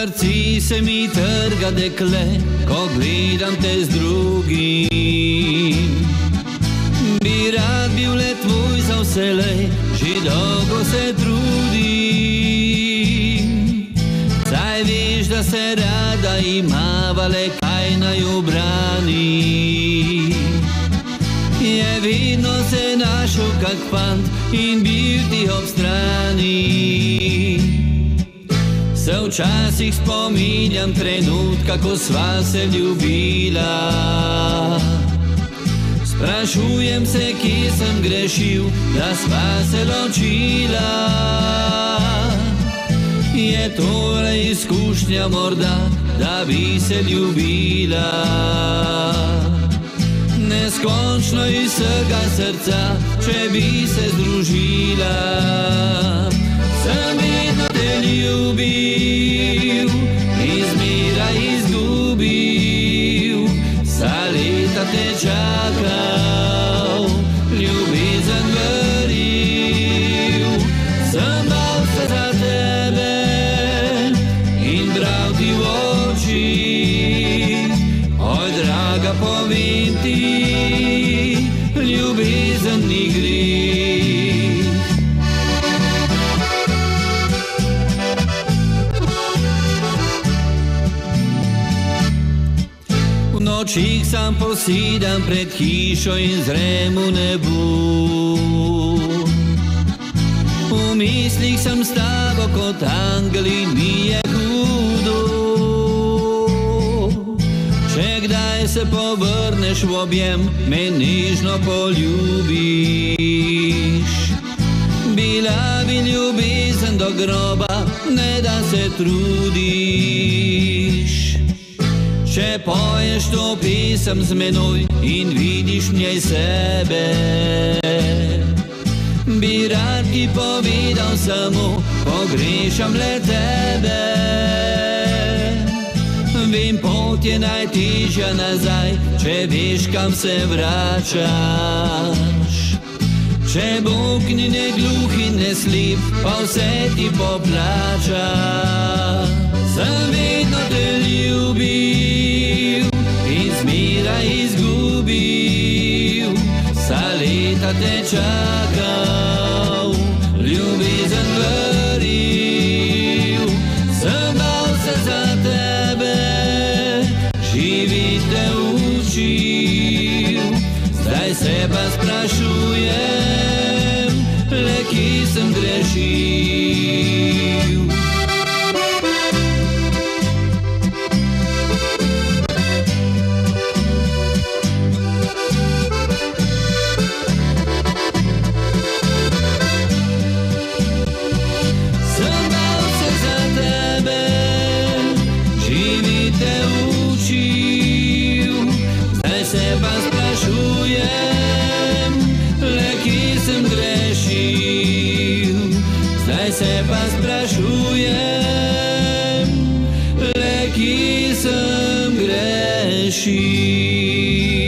srci se mi trga dekle, ko gledam te z drugim. Bi rad bil le tvoj za vselej, že dolgo se trudim. Saj veš, da se rada imava, le kaj naj obrani. Je vedno se našel kak fant in bil ti ob strani. Se včasih spominjam trenutka, ko sva se ljubila. Sprašujem se, kje sem grešil, da sva se ločila. Je tole izkušnja morda, da bi se ljubila? Neskončno iz vsega srca, če bi se združila. Sem vedno te ljubil, izmera izgubil, vsa leta te čakal, ljubezen veril. Sem bal se za tebe in bral ti v oči. Oj, draga, povem ti, ljubezen ni greh. V nočih sam posedam pred hišo in zrem v nebu. V mislih sem s tabo kot angel in mi je hudo. Če kdaj se povrneš v objem, me nežno poljubiš. Bila bi ljubezen do groba, ne da se trudiš. Če poješ to pesem z menoj in vidiš v njej sebe, bi rad ti povedal samo, pogrešam le tebe. Vem, pot je najtežja nazaj, če veš, kam se vračaš. Če Bog ni ne gluh in ne slep, pa vse ti poplača. Sem vedno te ljubil in zmeraj izgubil, vsa leta te čakal, ljubezen veril. Sem bal se za tebe, živit te učil, zdaj se pa sprašujem, le kje sem grešil. Sem bal se za tebe, živit te učil, zdaj se pa sprašujem, le kje sem grešil. Zdaj se pa sprašujem, le kje sem grešil.